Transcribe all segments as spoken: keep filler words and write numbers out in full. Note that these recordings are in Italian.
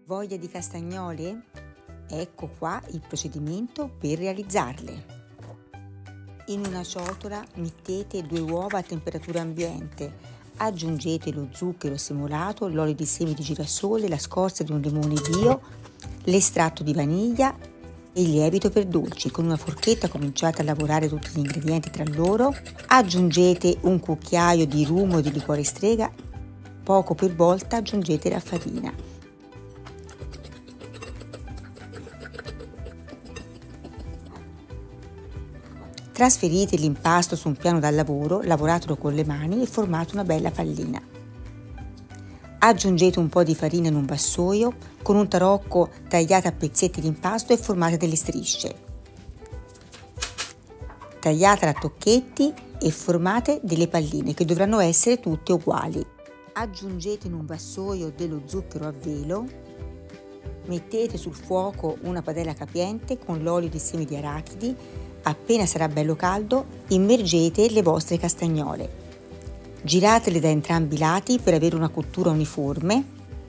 Voglia di castagnole? Ecco qua il procedimento per realizzarle. In una ciotola mettete due uova a temperatura ambiente, aggiungete lo zucchero semolato, l'olio di semi di girasole, la scorza di un limone bio, l'estratto di vaniglia e il lievito per dolci. Con una forchetta cominciate a lavorare tutti gli ingredienti tra loro, aggiungete un cucchiaio di rum o di liquore strega, poco per volta aggiungete la farina. Trasferite l'impasto su un piano da lavoro, lavoratelo con le mani e formate una bella pallina. Aggiungete un po' di farina in un vassoio, con un tarocco tagliate a pezzetti l'impasto e formate delle strisce. Tagliatela a tocchetti e formate delle palline che dovranno essere tutte uguali. Aggiungete in un vassoio dello zucchero a velo, mettete sul fuoco una padella capiente con l'olio di semi di arachidi. Appena sarà bello caldo, immergete le vostre castagnole. Giratele da entrambi i lati per avere una cottura uniforme.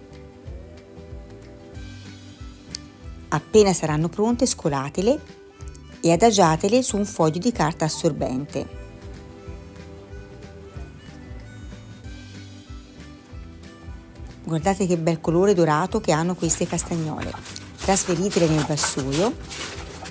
Appena saranno pronte, scolatele e adagiatele su un foglio di carta assorbente. Guardate che bel colore dorato che hanno queste castagnole. Trasferitele nel vassoio.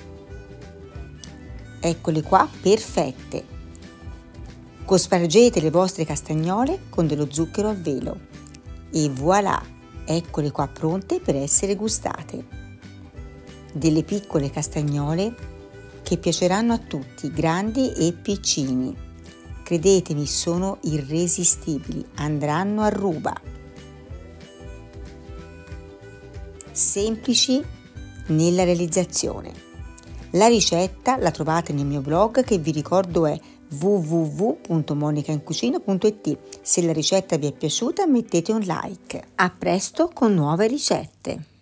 Eccole qua, perfette. Cospargete le vostre castagnole con dello zucchero a velo e voilà, eccole qua pronte per essere gustate. Delle piccole castagnole che piaceranno a tutti, grandi e piccini. Credetemi, sono irresistibili, andranno a ruba. Semplici nella realizzazione. La ricetta la trovate nel mio blog che vi ricordo è w w w punto monica in cucina punto i t. Se la ricetta vi è piaciuta mettete un like. A presto con nuove ricette!